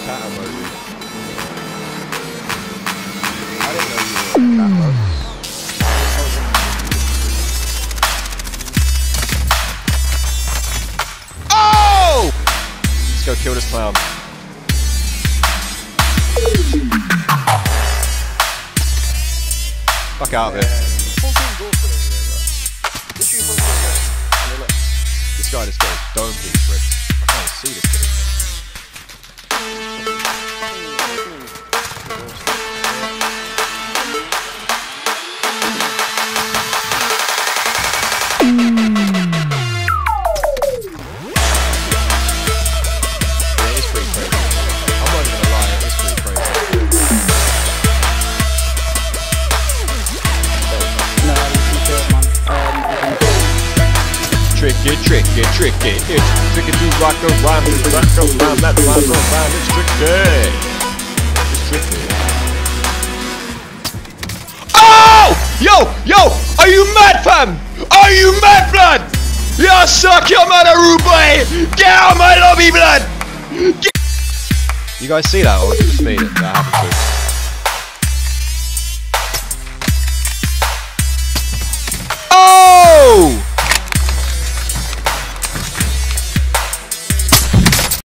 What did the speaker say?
cat emoji. I didn't know you were a cat, bro. Oh! Let's go kill this clown. Fuck out of it. This guy just got his dome piece ripped. I can't see this kid. Yeah, it's pretty crazy. I'm not even gonna lie, it's pretty crazy. Tricky, tricky, tricky. It's tricky to rock a rhyme, to rock a rhyme, that rhyme, no rhyme. It's tricky. It's tricky. Oh! Yo! Yo! Are you mad, fam? Are you mad, blood? Yeah, suck your mother, rude boy! Get out of my lobby, blood! You guys see that, or is it just me that happened to?